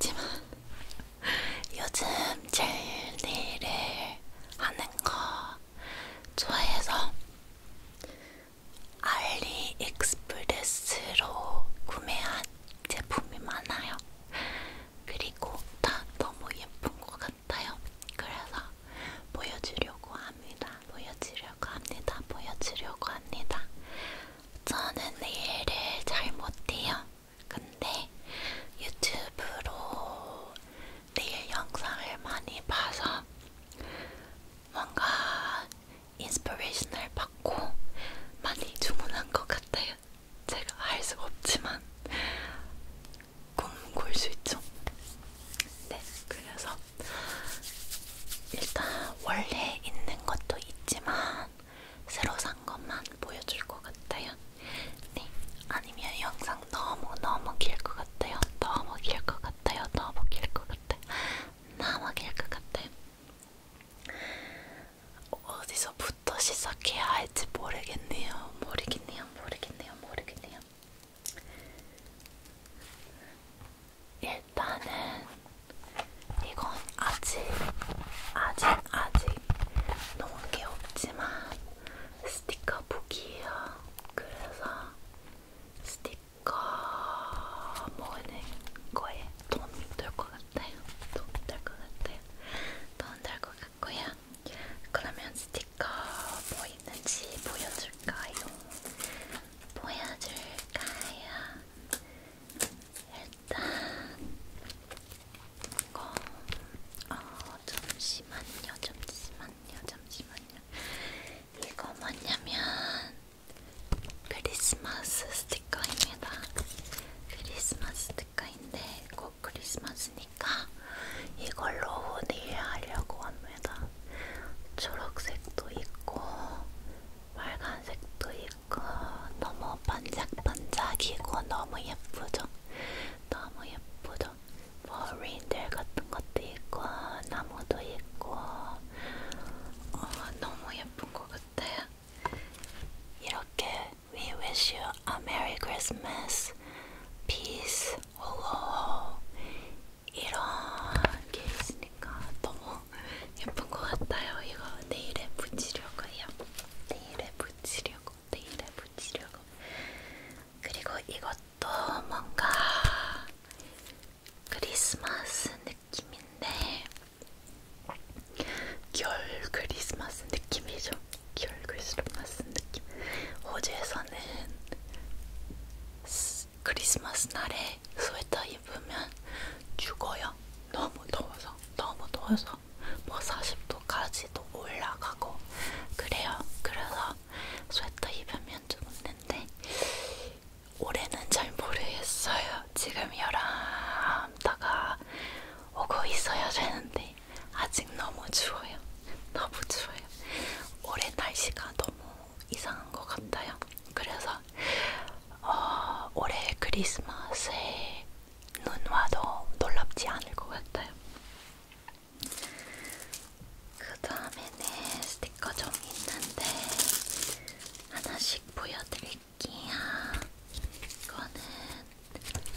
있지만 요즘 제일 네일을 하는 거 좋아해서 알리익스프레스로 구매한 제품이 많아요. 그리고 다 너무 예쁜 것 같아요. 그래서 보여주려고 합니다. 보여주려고 합니다. 저는 네일을 잘 못해요. 근데 유튜브로 네일 영상을 많이 봐서 뭔가 인스피레이션을 받고 많이 주문한 것 같아요. 제가 할 수가 없지만 꿈 꿀 수 있죠. 네, 그래서 일단 원래 있는 것도 있지만 새로 산 것만 보여줄 것 같아요. 네, 아니면 영상 너무 길 것 같아요. 너무 길 것 같아요. 어디서부터 시작해야 할지 모르겠네요. 일단은 이건 아직 놓은 게 없지만 스티커 북이에요. 그래서 스티커 모으는 거에 도움이 될 것 같아요. 도움 될 것 같고요. 그러면 스티커 뭐 있는지 보여줄까요? 일단 이거 잠시만요. 이거 뭐냐면 크리스마스 스티커입니다. 크리스마스 스티커인데 꼭 크리스마스니까 이걸로 네일 하려고 합니다. 초록색도 있고 빨간색도 있고 너무 반짝반짝이고 너무 예쁘죠? 뭐 레인데일 같은 것도 있고 나무도 있고 너무 예쁜 것 같아요. 이렇게 We wish you a Merry Christmas, Peace, Hello 이런 게 있으니까 너무 예쁜 것 같아요. 이거 네일에 붙이려고요. 그리고 이것도 뭔가 크리스마스 느낌인데 겨울 크리스마스 느낌이죠. 호주에서는 크리스마스 날에 스웨터 입으면 죽어요. 너무 더워서 뭐 40도까지도 올라가고 그래요. 그래서 스웨터 입으면 죽는데 올해는 잘 모르겠어요. 지금 여름다가 오고 있어야 되는데 아직 너무 추워요. 올해 날씨가 너무 이상한 것 같아요. 그래서 올해 크리스마스에 눈 와도 놀랍지 않을 것 같아요. 그 다음에는 스티커 좀 있는데 하나씩 보여드릴게요. 이거는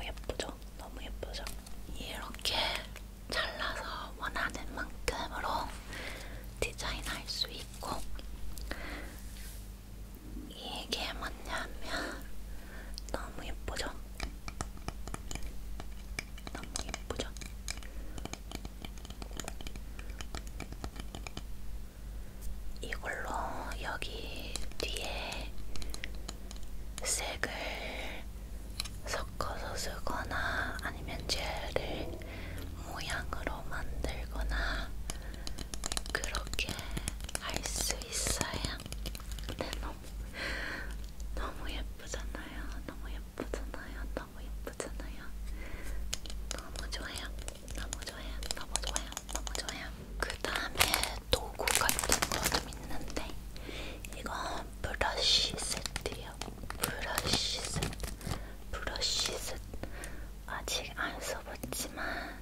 예쁘죠? 너무 예쁘죠? 이렇게 잘라서 원하는 만큼으로 디자인할 수 있고, 이게 뭐냐면 너무 예쁘죠? 너무 예쁘죠? 이걸로 여기 뒤에 색을 섞어서 쓰거나 아니면 젤을 모양으로 만들거나 그렇게 할 수 있어요. 근데 너무 예쁘잖아요. 너무 예쁘잖아요. 너무 예쁘잖아요. 너무 좋아요. 너무 좋아요. 너무 좋아요. 너무 좋아요. 그 다음에 도구 같은 거 좀 있는데, 이건 브러쉬 세트예요. 브러쉬 세트. 브러쉬 세트. 아직 안 써봤지만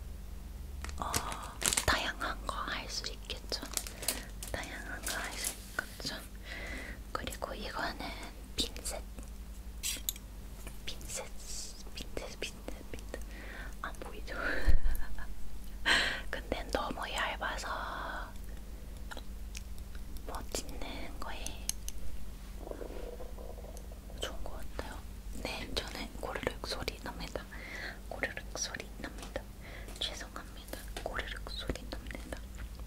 다양한 거 할 수 있겠죠. 다양한 거 할 수 있겠죠. 그리고 이거는 핀셋. 안 보이죠? 근데 너무 얇아서 뭐 찢는 거에 좋은 것 같아요. 네, 저는 고르륵 소리 납니다. 고르륵 소리 납니다. 죄송합니다. 고르륵 소리 납니다.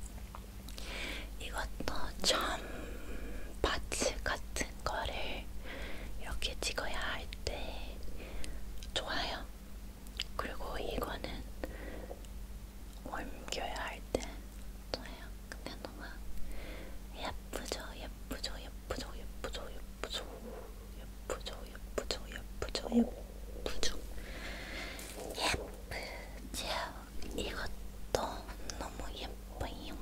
이것도 점 파츠 같은 거를 이렇게 찍어야 할 때 좋아요. 그리고 이거는 옮겨야 할 때 좋아요. 근데 너무 예쁘죠? 예쁘죠? 예쁘죠? 예쁘죠? 예쁘죠? 예쁘죠? 예쁘죠? 예쁘죠? 예쁘죠? 예쁘죠? 이것도 너무 예뻐요.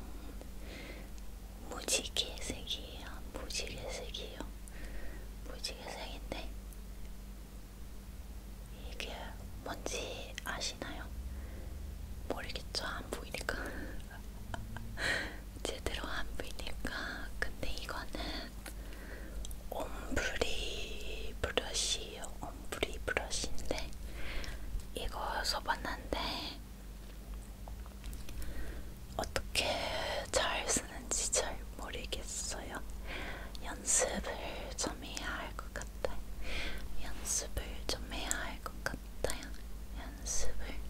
무지개색이에요. 무지개색이에요. 무지개색인데 이게 뭔지 아시나요? 모르겠죠? 안 보이니까. 제대로 안 보이니까. 근데 이거는 옴브리 브러쉬예요. 옴브리 브러쉬인데 이거 써봤는데 어떻게 잘 쓰는지 잘 모르겠어요. 연습을 좀 해야 할 것 같아요. 연습을 좀 해야 할 것 같아요. 연습을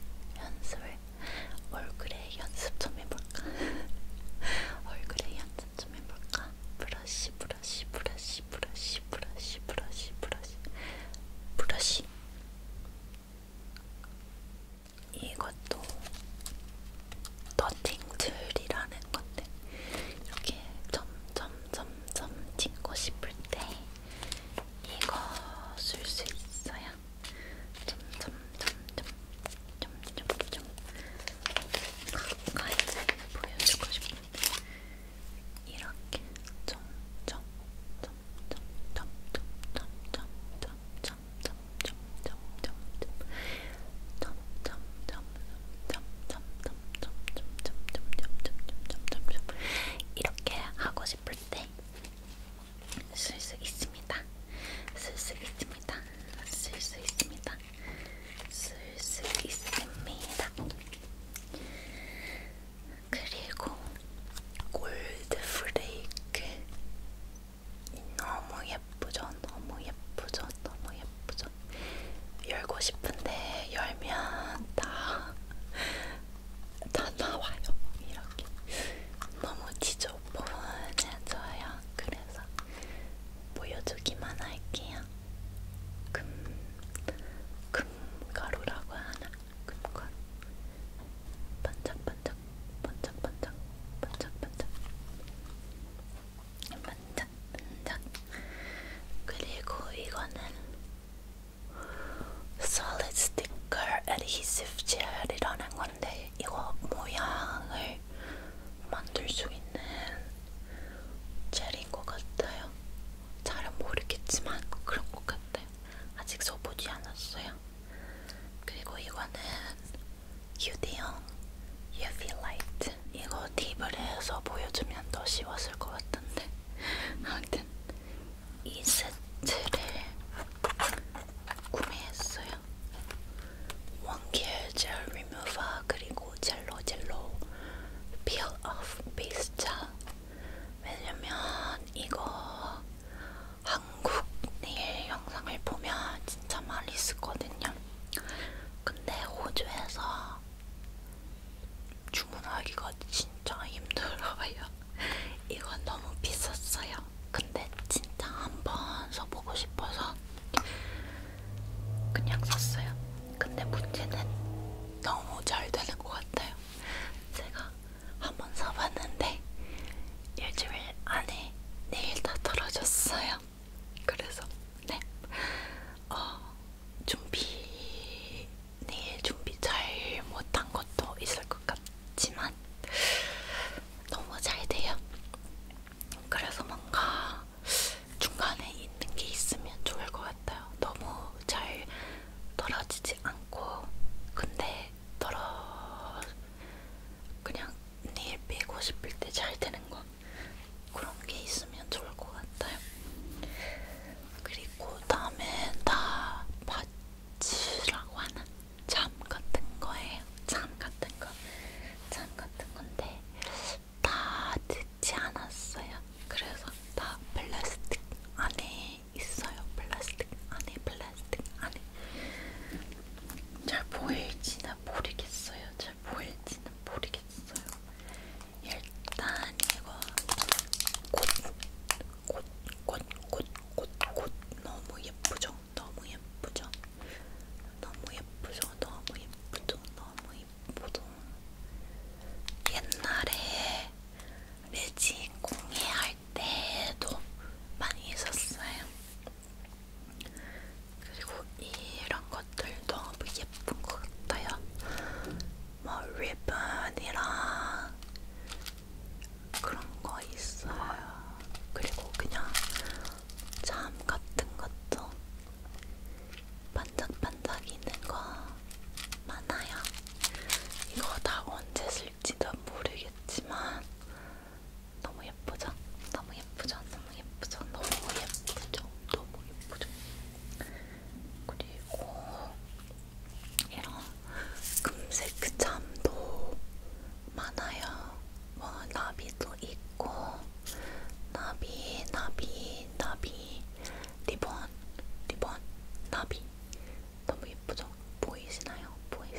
얼굴에 연습 좀 해볼까? 얼굴에 연습 좀 해볼까? 브러쉬 이것도 더팅 툴이라는 건데, 이렇게 점점점점 찍고 싶을 때 이거 쓸 수 있어요. 점점점점 가까이 보여주고 싶어. 이렇게 이렇게 하고 싶을 때 쓸 수 있습니다. 쓸 수 있습니다. 쓸 수 있습니다. 쓸 수 있습니다. 그리고 골드 프레이크 너무 예쁘죠? 너무 예쁘죠? 너무 예쁘죠? 열고 싶은데 열면 다 나와요. 이렇게 너무 지저분해져요. 그래서 보여주기만 할게요. 금가루라고 하나? 금가루. 반짝반짝. 그리고 이거는 솔리드 스틱 그냥 샀어요. 근데 문제는 너무 잘 되는 것 같아요. 제가 한번 사봤는데 일주일 안에 네일 다 떨어졌어요. 그래서 네, 내일 준비 잘 못한 것도 있을 것 같지만 너무 잘 돼요. 그래서 뭔가 중간에 있는 게 있으면 좋을 것 같아요. 너무 잘 떨어지지 않고 근데 그냥 내일 빼고 싶을 때 잘 되는 거 그런 게 있으면 좋을 것 같아요. 그리고 다음엔 다 파츠라고 하는 잠 같은 거예요. 잠 같은 건데 다 듣지 않았어요. 그래서 다 플라스틱 안에 있어요. 플라스틱 안에 잘 보일지는 모르겠어요. 일단 이거 꽃 너무 예쁘죠? 옛날에 레진 공예할 때도 많이 있었어요. 그리고 이런 것들 너무 예쁜 것 같아요. 뭐 리본이랑 그런 거 있어요. 그리고 그냥 참 같은 것도 반짝반짝 있는 거 많아요. 이거 다 언제 쓸지도 모르겠지만 너무 예쁘죠? 그리고 이런 금색 잠도 많아요. 뭐 나비도 있고 나비 리본 나비 너무 예쁘죠? 보이시나요?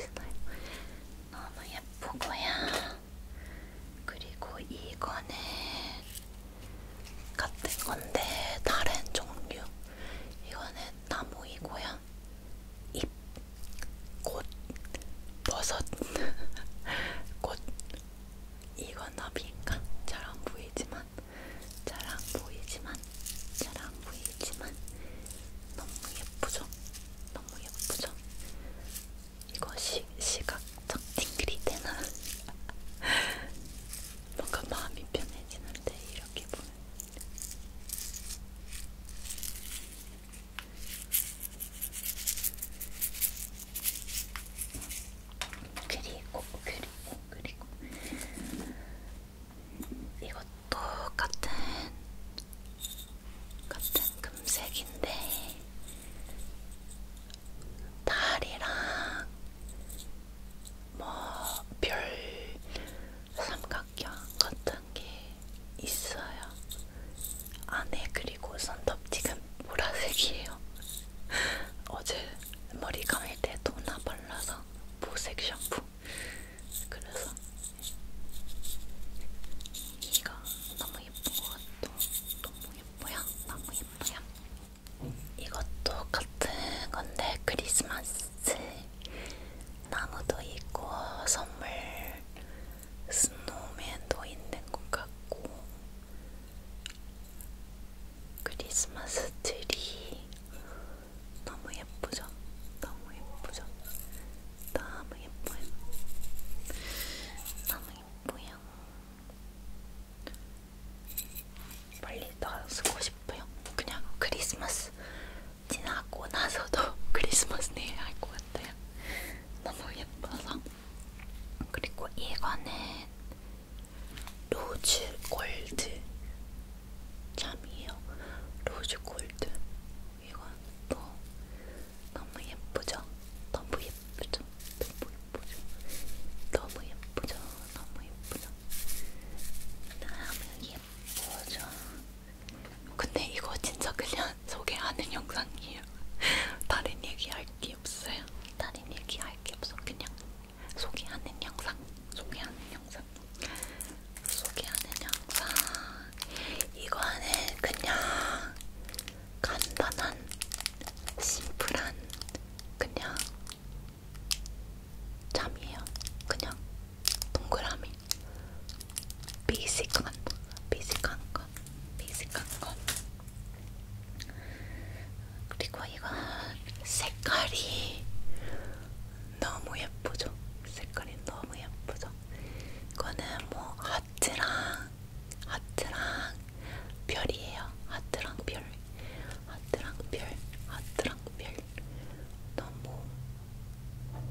너무 예쁘고요. 그리고 이거는 같은 건데 다른 종류. 이거는 나무이고요. 잎, 꽃, 버섯, 꽃. 이건 나비인가? 잘 안 보이지만 너무 예쁘죠? 이거 시각적 팅글이 되나? 뭔가 마음이 편해지는데 이렇게 보면. 그리고 이것도 같은 금색인데 달이랑 뭐 별 삼각형 같은 게 있어요. 안에. 그리고 손톱지금 보라색이에요. 어제 머리 감을 때 토너 발라서 보색 샴푸. 그래서 이거 너무 예쁜 것 같아. 너무 예뻐요. 이것도 같은 건데 크리스마스 나무도 있고 선물 스노우맨도 있는 것 같고 크리스마스 트리 너무 예쁘죠? 너무 예뻐요. 빨리 다 쓰고 싶어요. 그냥 크리스마스 지나고 나서도 크리스마스 내일 할 것 같아요. 너무 예뻐서. 그리고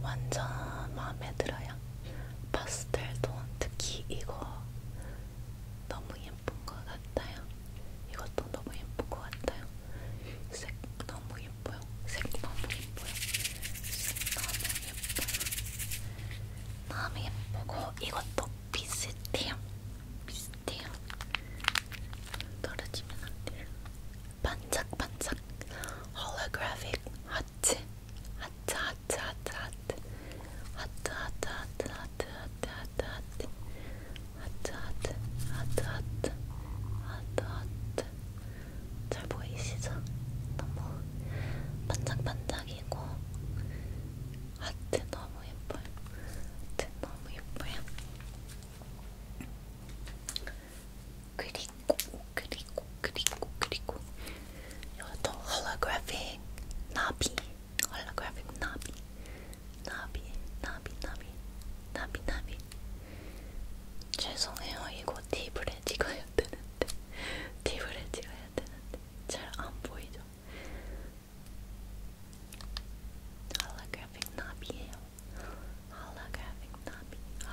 완전 마음에 들어요. 파스텔 톤, 특히 이거 너무 예쁜 것 같아요. 이것도 너무 예쁜 것 같아요. 색 너무 예뻐요. 색 너무 예뻐요. 색 너무 예뻐요. 너무 예쁘고 이것도 비슷해요. 비슷해요. 떨어지면 안 돼요. 반짝반짝 홀로그래픽 하트 하트 하트 하트 하트 하트 하트 하트 하트 하트 하트 하트 하트 하트 하트 하트 하트 잘 보이시죠? 너무 반짝반짝이고 하트 너무 예뻐요. 하트 너무 예뻐요. 그리고 이것도 홀로그래픽 나비 홀로그래픽 나비 죄송해요. 이거 팁을에 찍어야 되는데 잘 안 보이죠? 홀로그래픽 나비예요. 홀로그래픽 나비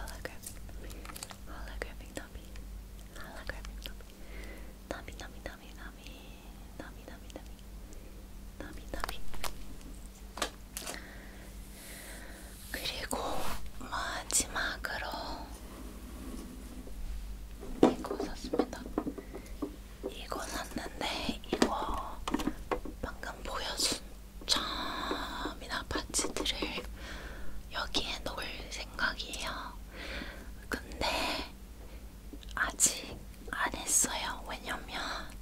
그리고 마지막으로 이거 샀습니다. 이거 샀는데 이거 방금 보여준 점이나 파츠들을 여기에 넣을 생각이에요. 근데 아직 안 했어요. 왜냐면